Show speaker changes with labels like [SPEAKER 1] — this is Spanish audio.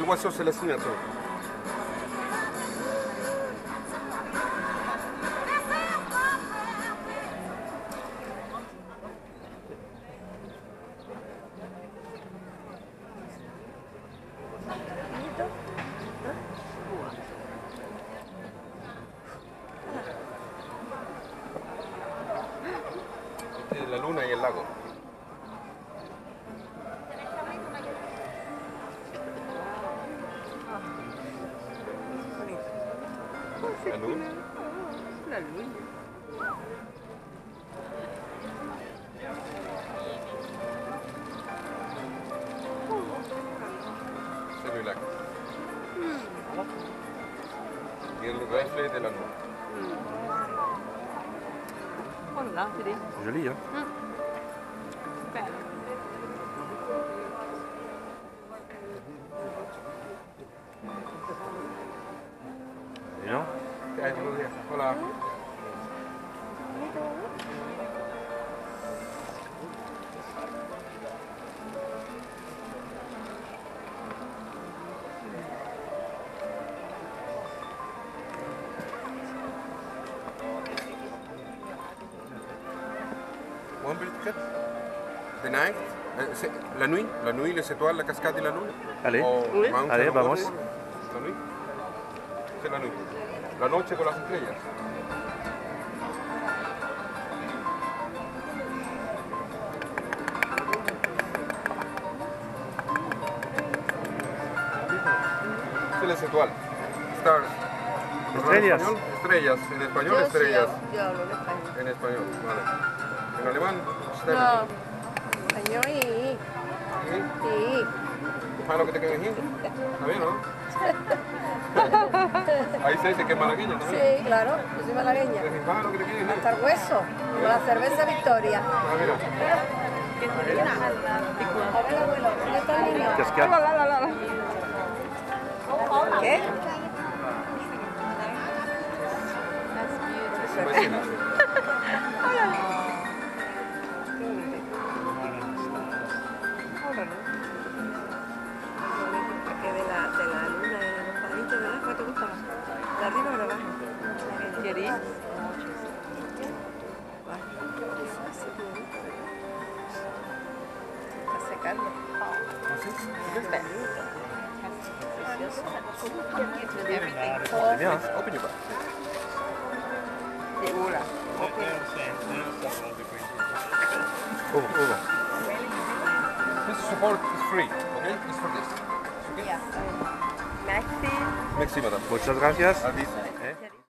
[SPEAKER 1] quel oiseau c'est la signature? La luna y el lago. La luna.
[SPEAKER 2] La luna.
[SPEAKER 1] C'est le lac. Y el reflet de la luna.
[SPEAKER 2] Voilà, c'est des...
[SPEAKER 3] Joli, hein?
[SPEAKER 2] Super.
[SPEAKER 3] Et non?
[SPEAKER 1] Hola. One minute cut. The night. La nuit, les étoiles, la cascade y la luna.
[SPEAKER 3] Allez,
[SPEAKER 2] Oui.
[SPEAKER 3] allez, vamos.
[SPEAKER 1] La nuit. C'est la nuit. La noche con las estrellas. C'est les étoiles. Stars.
[SPEAKER 3] Estrellas.
[SPEAKER 1] ¿En español? Estrellas. En español,
[SPEAKER 2] Yo
[SPEAKER 1] estrellas.
[SPEAKER 2] sí, yo hablo en español.
[SPEAKER 1] En español, vale. En alemán,
[SPEAKER 2] No,
[SPEAKER 1] stars.
[SPEAKER 2] español y...
[SPEAKER 1] ¿Sí?
[SPEAKER 2] Sí.
[SPEAKER 1] ¿Sabes lo que te quiere decir? ¿Está bien, no? Ahí se dice que es malagueña también.
[SPEAKER 2] Sí, claro, yo soy malagueña.
[SPEAKER 1] ¿Sabes lo que te quiere decir?
[SPEAKER 2] Hasta el hueso, como la cerveza Victoria.
[SPEAKER 1] Ah, mira.
[SPEAKER 2] A ver, abuelo, ¿dónde está el niño?
[SPEAKER 3] Cascade.
[SPEAKER 2] ¿Qué?
[SPEAKER 1] Vecina.
[SPEAKER 2] Que de la luna y de los pajaritos, ¿verdad? ¿Cuál te gusta más? ¿De arriba o de abajo? ¿Querís? Está secando.
[SPEAKER 3] C'est bien, hein?
[SPEAKER 1] Open your bag.
[SPEAKER 2] Segura.
[SPEAKER 3] Ouvre, ouvre.
[SPEAKER 1] This support is free, okay? It's for this.
[SPEAKER 2] Ya. Merci.
[SPEAKER 1] Merci, madame.
[SPEAKER 3] Muchas gracias.
[SPEAKER 1] Adiós.
[SPEAKER 3] ¿Eh?